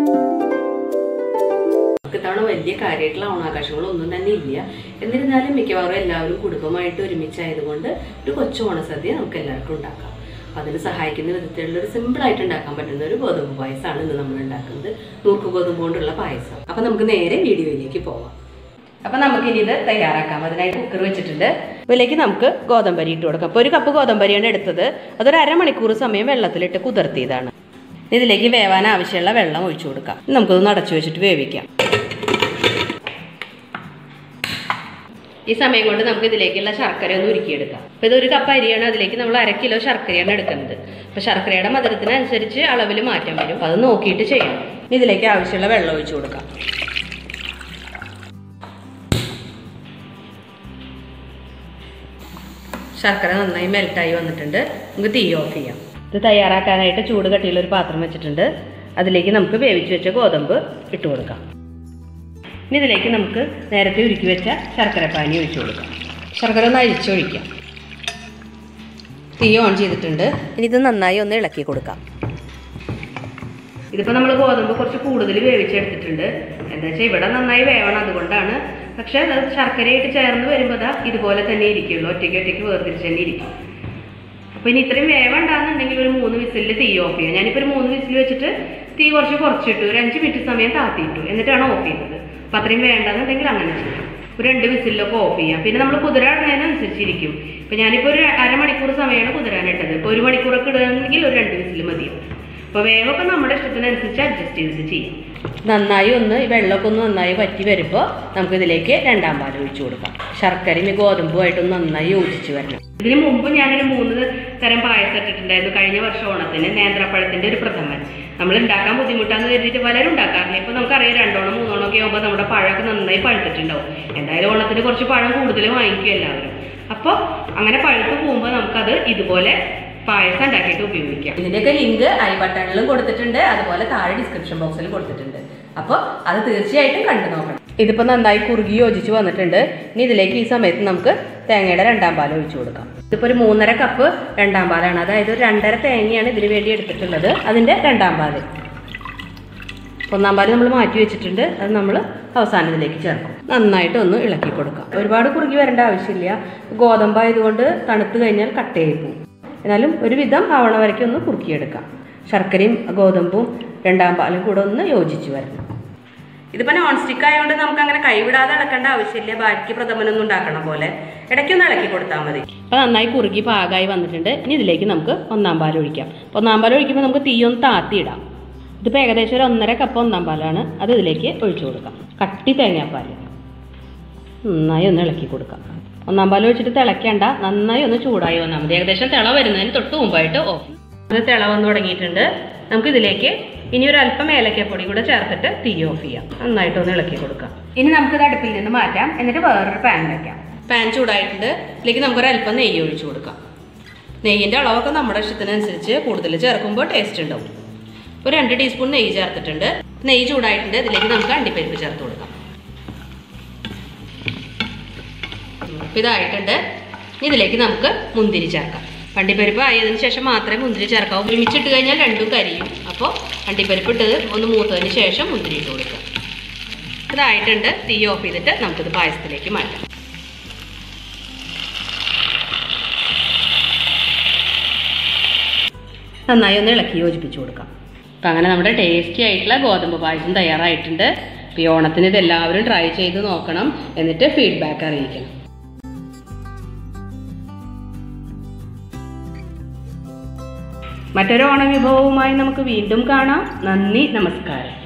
ഇത്തവണ വലിയ കാര്യമായിട്ടുള്ള ഓണാഘോഷങ്ങളൊന്നും തന്നെ ഇല്ല. എന്നിരുന്നാലും മിക്കവാറും എല്ലാവരും കുടുംബമായിട്ട് ഒരുമിച്ചായതുകൊണ്ട് ഒരു കൊച്ചു ഓണസദ്യ നമുക്ക് എല്ലാവർക്കും ഉണ്ടാക്കാം. അപ്പോൾ അതിന് സഹായിക്കുന്ന വിധത്തിലുള്ള ഒരു സിമ്പിളായിട്ട് ഉണ്ടാക്കാൻ പറ്റുന്ന ഒരു ഗോതമ്പ് പായസമാണ് ഇന്ന് നമ്മൾ ഉണ്ടാക്കുന്നത്. നൂർക്ക് ഗോതമ്പ് കൊണ്ടുള്ള പായസം. അപ്പോൾ നമുക്ക് നേരെ വീഡിയോയിലേക്ക് പോവാം. അപ്പോൾ നമുക്കിനി ഇത് തയ്യാറാക്കാം. അതിനായിട്ട് കുക്കർ വെച്ചിട്ടുണ്ട്. ഇതിലേക്ക് നമുക്ക് ഗോതമ്പരി ഇട്ട് കൊടുക്കാം. അപ്പോൾ ഒരു കപ്പ് ഗോതമ്പരിയാണ് എടുത്തത്. അതൊരു അരമണിക്കൂർ സമയം വെള്ളത്തിലിട്ട് കുതിർത്തിയതാണ്. ഇതിലേക്ക് വേവാൻ ആവശ്യമുള്ള വെള്ളം ഒഴിച്ചു കൊടുക്കാം. നമുക്കൊന്ന് അടച്ചു വെച്ചിട്ട് വേവിക്കാം. ഈ സമയം കൊണ്ട് നമുക്ക് ഇതിലേക്കുള്ള ശർക്കര ഒന്ന് ഉരുക്കിയെടുക്കാം. അപ്പോൾ ഇതൊരു കപ്പ് അരിയാണ്, അതിലേക്ക് നമ്മൾ 1 കിലോ ശർക്കരയാണ് എടുക്കുന്നത്. അപ്പോൾ ശർക്കരയുടെ മധുരത്തിനനുസരിച്ച് അളവിൽ മാറ്റം വരും. അപ്പോൾ അത് നോക്കിയിട്ട് ചെയ്യണം. ഇതിലേക്ക് ആവശ്യമുള്ള വെള്ളം ഒഴിച്ചു കൊടുക്കാം. ശർക്കര നന്നായി മെൽറ്റായി വന്നിട്ടുണ്ട്. നമുക്ക് തീ ഓഫ് ചെയ്യാം. ഇത് തയ്യാറാക്കാനായിട്ട് ചൂട് കട്ടിയുള്ള ഒരു പാത്രം വെച്ചിട്ടുണ്ട്. അതിലേക്ക് നമുക്ക് വേവിച്ച് വെച്ച ഗോതമ്പ് ഇട്ട് കൊടുക്കാം. ഇനി ഇതിലേക്ക് നമുക്ക് നേരത്തെ ഉരുക്കി വെച്ച ശർക്കരപ്പാനി ഒഴിച്ചു കൊടുക്കാം. ശർക്കര ഒന്ന് അരിച്ചൊഴിക്കാം. തീ ഓൺ ചെയ്തിട്ടുണ്ട്. ഇനി ഇത് നന്നായി ഒന്ന് ഇളക്കി കൊടുക്കാം. ഇതിപ്പോൾ നമ്മൾ ഗോതമ്പ് കുറച്ച് കൂടുതൽ വേവിച്ചെടുത്തിട്ടുണ്ട്. എന്താ വെച്ചാൽ ഇവിടെ നന്നായി വേവണം, അതുകൊണ്ടാണ്. പക്ഷേ അത് ശർക്കരയായിട്ട് ചേർന്ന് വരുമ്പോൾ ഇതുപോലെ തന്നെ ഇരിക്കുള്ളൂ. ഒറ്റയ്ക്ക് വേർതിരിച്ച് തന്നെ ഇരിക്കും. അപ്പോൾ ഇനി ഇത്രയും വേവണ്ടാന്നുണ്ടെങ്കിൽ ഒരു 3 വിസിലിൽ തീ ഓഫ് ചെയ്യാം. ഞാനിപ്പോൾ ഒരു 3 വിസിൽ വെച്ചിട്ട് തീ കുറച്ചിട്ടു, ഒരു 5 മിനിറ്റ് സമയം താത്തിയിട്ടു, എന്നിട്ടാണ് ഓഫ് ചെയ്യുന്നത്. അപ്പോൾ അത്രയും വേണ്ടെന്നുണ്ടെങ്കിൽ അങ്ങനെ ചെയ്യാം. ഒരു 2 വിസിലൊക്കെ ഓഫ് ചെയ്യാം. പിന്നെ നമ്മൾ കുതിരാടുന്നതിനനുസരിച്ചിരിക്കും. ഇപ്പോൾ ഞാനിപ്പോൾ ഒരു അരമണിക്കൂർ സമയമാണ് കുതിരാനിട്ടത്. ഇപ്പോൾ 1 മണിക്കൂറൊക്കെ ഇടുകയാണെങ്കിൽ ഒരു 2 വിസിൽ മതിയാവും. അപ്പോൾ വേവൊക്കെ നമ്മുടെ ഇഷ്ടത്തിനനുസരിച്ച് അഡ്ജസ്റ്റ് ചെയ്തിട്ട് ചെയ്യാം. നന്നായി ഒന്ന് ഈ വെള്ളമൊക്കെ ഒന്ന് നന്നായി വറ്റി വരുമ്പോൾ നമുക്കിതിലേക്ക് 2ാം പാൽ ഒഴിച്ചു കൊടുക്കാം. ശർക്കരയും ഗോതമ്പുമായിട്ടൊന്ന് നന്നായി യോജിച്ച് വരണം. ഇതിന് മുമ്പ് ഞാനൊരു 3 തരം പായസം ഇട്ടിട്ടുണ്ടായിരുന്നു. കഴിഞ്ഞ വർഷം ഓണത്തിന് നേന്ത്രപ്പഴത്തിൻ്റെ ഒരു പ്രഥമൻ. നമ്മൾ ഉണ്ടാക്കാൻ ബുദ്ധിമുട്ടാന്ന് കരുതിയിട്ട് പലരും ഉണ്ടാക്കാറില്ല. ഇപ്പോൾ നമുക്കറിയാം 2 ഓണം 3 ഓണമൊക്കെ ആകുമ്പോൾ നമ്മുടെ പഴമൊക്കെ നന്നായി പഴുത്തിട്ടുണ്ടാവും. എന്തായാലും ഓണത്തിന് കുറച്ച് പഴം കൂടുതൽ വാങ്ങിക്കും എല്ലാവരും. അപ്പോൾ അങ്ങനെ പഴുത്ത് പോകുമ്പോൾ നമുക്കത് ഇതുപോലെ പായസം ഉണ്ടാക്കിയിട്ട് ഉപയോഗിക്കാം. ഇതിൻ്റെയൊക്കെ ലിങ്ക് ഐ ബട്ടണിലും കൊടുത്തിട്ടുണ്ട്, അതുപോലെ താഴെ ഡിസ്ക്രിപ്ഷൻ ബോക്സിലും കൊടുത്തിട്ടുണ്ട്. അപ്പോൾ അത് തീർച്ചയായിട്ടും കണ്ടു നോക്കണം. ഇതിപ്പോൾ നന്നായി കുറുകി യോജിച്ച് വന്നിട്ടുണ്ട്. ഇനി ഇതിലേക്ക് ഈ സമയത്ത് നമുക്ക് തേങ്ങയുടെ 2ാം പാൽ ഒഴിച്ചു കൊടുക്കാം. ഇതിപ്പോൾ ഒരു 3.5 കപ്പ് 2ാം പാലാണ്, അതായത് ഒരു 2.5 തേങ്ങയാണ് ഇതിന് വേണ്ടി എടുത്തിട്ടുള്ളത്. അതിൻ്റെ 2ാം പാൽ. 1ാം പാൽ നമ്മൾ മാറ്റി വെച്ചിട്ടുണ്ട്. അത് നമ്മൾ അവസാനം ഇതിലേക്ക് ചേർക്കും. നന്നായിട്ട് ഒന്ന് ഇളക്കി കൊടുക്കാം. ഒരുപാട് കുറുകി വരേണ്ട ആവശ്യമില്ല. ഗോതമ്പായതുകൊണ്ട് തണുത്ത് കഴിഞ്ഞാൽ കട്ടയായി പോകും. എന്നാലും ഒരുവിധം ആവണ വരയ്ക്ക് ഒന്ന് കുറുക്കിയെടുക്കാം. ശർക്കരയും ഗോതമ്പും 2ാം പാലും കൂടെ ഒന്ന് യോജിച്ച് വരണം. ഇതിപ്പോൾ നോൺ സ്റ്റിക്ക് ആയതുകൊണ്ട് നമുക്ക് അങ്ങനെ കൈവിടാതെ ഇളക്കേണ്ട ആവശ്യമില്ല. ബാക്കി പ്രഥമനൊന്നും ഉണ്ടാക്കണ പോലെ ഇടയ്ക്കൊന്ന് ഇളക്കി കൊടുത്താൽ മതി. അപ്പോൾ നന്നായി കുറുകി പാകമായി വന്നിട്ടുണ്ട്. ഇനി ഇതിലേക്ക് നമുക്ക് 1ാം പാൽ ഒഴിക്കാം. 1ാം പാൽ ഒഴിക്കുമ്പോൾ നമുക്ക് തീയൊന്ന് താത്തിയിടാം. ഇതിപ്പോൾ ഏകദേശം ഒരു 1.5 കപ്പ് 1ാം പാലാണ്. അത് ഇതിലേക്ക് ഒഴിച്ചു കൊടുക്കാം. കട്ടി തേങ്ങാപ്പാൽ നന്നായി ഒന്ന് ഇളക്കി കൊടുക്കാം. 1ാം പാൽ ഒഴിച്ചിട്ട് തിളയ്ക്കേണ്ട, നന്നായി ഒന്ന് ചൂടായി വന്നാൽ മതി. ഏകദേശം തിള വരുന്നതിന് തൊട്ട് മുമ്പായിട്ട് ഓഫ്. അത് തിള വന്ന് തുടങ്ങിയിട്ടുണ്ട്. നമുക്കിതിലേക്ക് ഇനി ഒരു അല്പം ഏലക്കപ്പൊടി കൂടെ ചേർത്തിട്ട് തീ ഓഫ് ചെയ്യാം. നന്നായിട്ടൊന്ന് ഇളക്കി കൊടുക്കാം. ഇനി നമുക്കിത് അടുപ്പിൽ നിന്ന് മാറ്റാം. എന്നിട്ട് വേറൊരു പാൻ വയ്ക്കാം. പാൻ ചൂടായിട്ടുണ്ട്. ഇതിലേക്ക് നമുക്കൊരല്പം നെയ്യ് ഒഴിച്ചു കൊടുക്കാം. നെയ്യിൻ്റെ അളവൊക്കെ നമ്മുടെ ഇഷ്ടത്തിനനുസരിച്ച് കൂടുതൽ ചേർക്കുമ്പോൾ ടേസ്റ്റ് ഉണ്ടാവും. ഒരു 2 ടീസ്പൂൺ നെയ്യ് ചേർത്തിട്ടുണ്ട്. നെയ്യ് ചൂടായിട്ടുണ്ട്. ഇതിലേക്ക് നമുക്ക് അണ്ടിപ്പരിപ്പ് ചേർത്ത് കൊടുക്കാം. ഇതായിട്ടുണ്ട്. ഇതിലേക്ക് നമുക്ക് മുന്തിരി ചേർക്കാം. അണ്ടിപ്പരിപ്പ് ആയതിനു ശേഷം മാത്രമേ മുന്തിരി ചേർക്കാവൂ. ഒരുമിച്ചിട്ട് കഴിഞ്ഞാൽ രണ്ടും കരിയും. അപ്പോൾ അണ്ടിപ്പരിപ്പ് ഇട്ടത് ഒന്ന് മൂത്തതിന് ശേഷം മുന്തിരി ഇട്ട് കൊടുക്കാം. ഇതായിട്ടുണ്ട്. തീ ഓഫ് ചെയ്തിട്ട് നമുക്കിത് പായസത്തിലേക്ക് മാറ്റാം. നന്നായി ഒന്ന് ഇളക്കി യോജിപ്പിച്ച് കൊടുക്കാം. അപ്പം അങ്ങനെ നമ്മുടെ ടേസ്റ്റി ആയിട്ടുള്ള ഗോതമ്പ് പായസം തയ്യാറായിട്ടുണ്ട്. അപ്പോൾ ഈ ഓണത്തിന് ഇത് എല്ലാവരും ട്രൈ ചെയ്ത് നോക്കണം. എന്നിട്ട് ഫീഡ്ബാക്ക് അറിയിക്കണം. മറ്റൊരു ഓണവിഭവവുമായി നമുക്ക് വീണ്ടും കാണാം. നന്ദി, നമസ്കാരം.